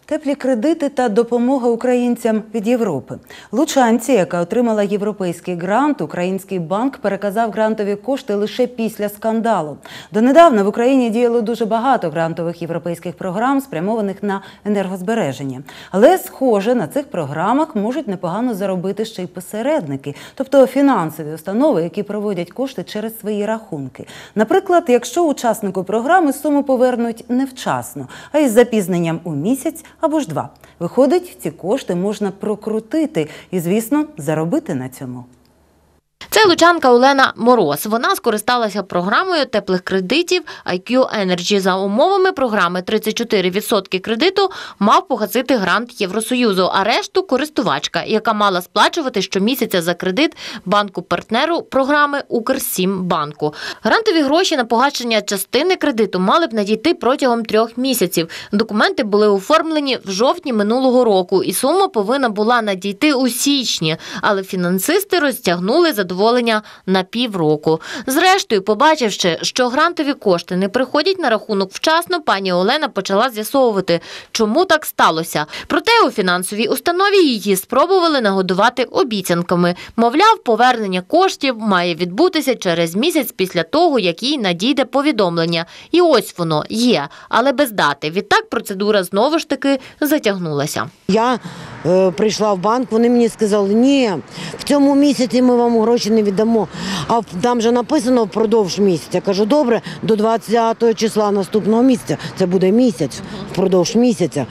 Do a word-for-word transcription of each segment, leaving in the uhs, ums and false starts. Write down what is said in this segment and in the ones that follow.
Теплі кредити та допомога українцям від Європи. Лучанці, яка отримала європейський грант, Український банк переказав грантові кошти лише після скандалу. Донедавна в Україні діяло дуже багато грантових європейських програм, спрямованих на енергозбереження. Але, схоже, на цих програмах можуть непогано заробити ще й посередники, тобто фінансові установи, які проводять кошти через свої рахунки. Наприклад, якщо учаснику програми суму повернуть невчасно, а із запізненням у місяць або ж два. Виходить, ці кошти можна прокрутити і, звісно, заробити на цьому. Це лучанка Олена Мороз. Вона скористалася програмою теплих кредитів ай кью Energy. За умовами програми тридцять чотири відсотки кредиту мав погасити грант Євросоюзу, а решту – користувачка, яка мала сплачувати щомісяця за кредит банку-партнеру програми Укрсімбанку. Грантові гроші на погашення частини кредиту мали б надійти протягом трьох місяців. Документи були оформлені в жовтні минулого року, і сума повинна була надійти у січні, але фінансисти розтягнули задоволення на півроку. Зрештою, побачивши, що грантові кошти не приходять на рахунок вчасно, пані Олена почала з'ясовувати, чому так сталося. Проте у фінансовій установі її спробували нагодувати обіцянками. Мовляв, повернення коштів має відбутися через місяць після того, як їй надійде повідомлення. І ось воно є, але без дати. Відтак процедура знову ж таки затягнулася. Я е, прийшла в банк, вони мені сказали, ні, в цьому місяці ми вам гроші не віддамо, а там же написано впродовж місяця. Я кажу, добре, до двадцятого числа наступного місяця, це буде місяць, впродовж місяця.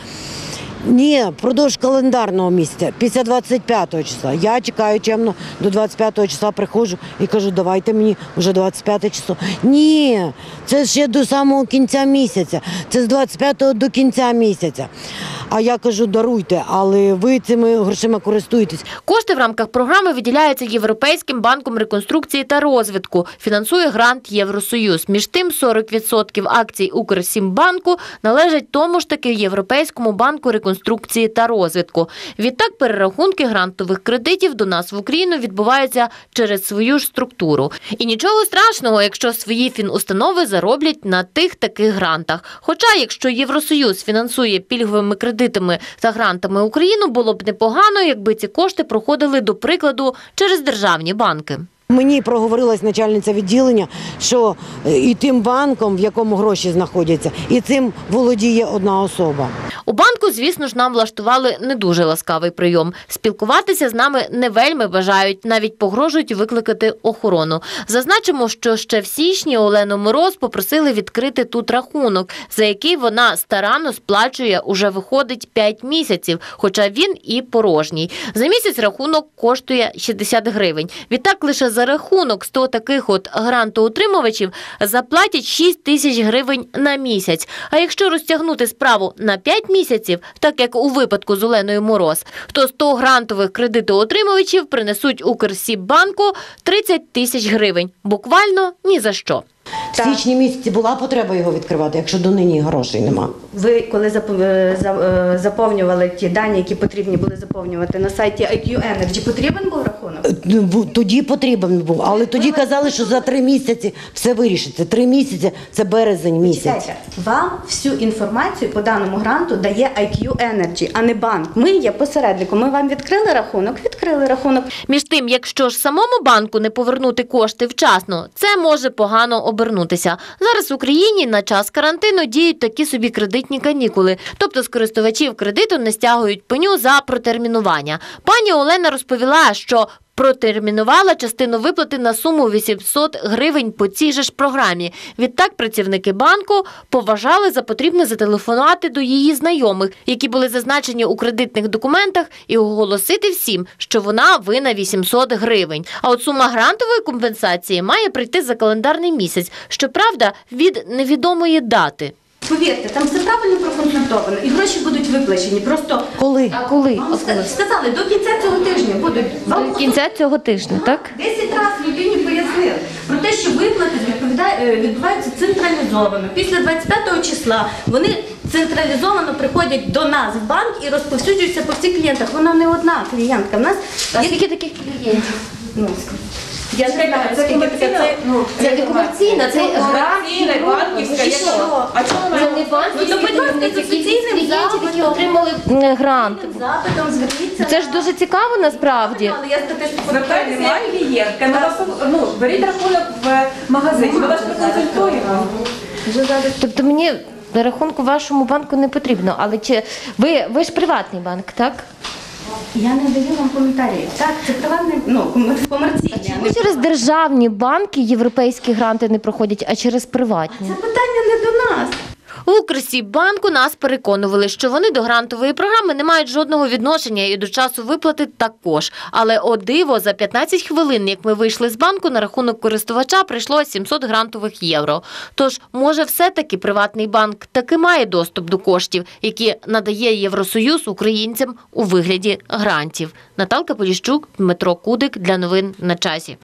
Ні, впродовж календарного місяця, після двадцять п'ятого числа. Я чекаю чемно, до двадцять п'ятого числа приходжу і кажу, давайте мені вже двадцять п'яте число. Ні, це ще до самого кінця місяця, це з двадцять п'ятого до кінця місяця. А я кажу, даруйте, але ви цими грошима користуєтесь. Кошти в рамках програми виділяються Європейським банком реконструкції та розвитку. Фінансує грант Євросоюз. Між тим, сорок відсотків акцій Укрсімбанку належать тому ж таки Європейському банку реконструкції та розвитку. Відтак, перерахунки грантових кредитів до нас в Україну відбуваються через свою ж структуру. І нічого страшного, якщо свої фінустанови зароблять на тих таких грантах. Хоча, якщо Євросоюз фінансує пільговими кредитами кредитами та грантами Україну, було б непогано, якби ці кошти проходили, до прикладу, через державні банки. Мені проговорилась начальниця відділення, що і тим банком, в якому гроші знаходяться, і цим володіє одна особа. У банку, звісно ж, нам влаштували не дуже ласкавий прийом. Спілкуватися з нами не вельми бажають, навіть погрожують викликати охорону. Зазначимо, що ще в січні Олену Мороз попросили відкрити тут рахунок, за який вона старанно сплачує, уже виходить п'ять місяців, хоча він і порожній. За місяць рахунок коштує шістдесят гривень. Відтак лише за рахунок сто таких от грантоутримувачів заплатять шість тисяч гривень на місяць. А якщо розтягнути справу на п'ять місяців, так як у випадку з Оленою Мороз, то сто грантових кредитоотримувачів принесуть Укрсіббанку тридцять тисяч гривень. Буквально ні за що. В січні місяці була потреба його відкривати, якщо донині грошей нема. Ви, коли заповнювали ті дані, які потрібні були заповнювати на сайті ай кью Energy, потрібен був рахунок? Тоді потрібен був, але тоді казали, що за три місяці все вирішиться. Три місяці – це березень місяць. Вам всю інформацію по даному гранту дає ай кью Energy, а не банк. Ми є посередником. Ми вам відкрили рахунок, відкрили рахунок. Між тим, якщо ж самому банку не повернути кошти вчасно, це може погано обернутися. Зараз в Україні на час карантину діють такі собі кредитні канікули. Тобто з користувачів кредиту не стягують пеню за протермінування. Пані Олена розповіла, що протермінувала частину виплати на суму вісімсот гривень по цій же ж програмі. Відтак працівники банку поважали за потрібне зателефонувати до її знайомих, які були зазначені у кредитних документах, і оголосити всім, що вона винна вісімсот гривень. А от сума грантової компенсації має прийти за календарний місяць, щоправда, від невідомої дати. Повірте, там все правильно проконсультовано і гроші будуть виплачені. Просто коли? А коли? Вам сказали, до кінця цього тижня будуть. До кінця цього тижня, так? Десять разів людині пояснили про те, що виплати відбуваються централізовано. Після двадцять п'ятого числа вони централізовано приходять до нас в банк і розповсюджуються по всіх клієнтах. Вона не одна клієнтка. В нас А скільки таких клієнтів? Ну, Я знаю, це комерційна, ну, це не комерційна, це грант, банківська. А чому Ну, то, будь ласка, з офіційним запитом банки отримали м, грант. Запитом зверніться. Це ж дуже цікаво насправді. Але я статистику Звертайтеся не маю. як клієнтка, ми вас, ну, беріть рахунок в магазині, ми вас проконсультуємо. Тобто мені на рахунку вашому банку не потрібно, але чи ви, ви ж приватний банк, так? Я не даю вам коментарів. Так, це приватний, ну, комер- комерційний. а Чому не- через державні банки європейські гранти не проходять, а через приватні? Це питання не до нас. У Укрсіббанку нас переконували, що вони до грантової програми не мають жодного відношення і до часу виплати також. Але о диво, за п'ятнадцять хвилин, як ми вийшли з банку, на рахунок користувача прийшло сімсот грантових євро. Тож, може, все-таки приватний банк таки має доступ до коштів, які надає Євросоюз українцям у вигляді грантів. Наталка Поліщук, Дмитро Кудик для новин на часі.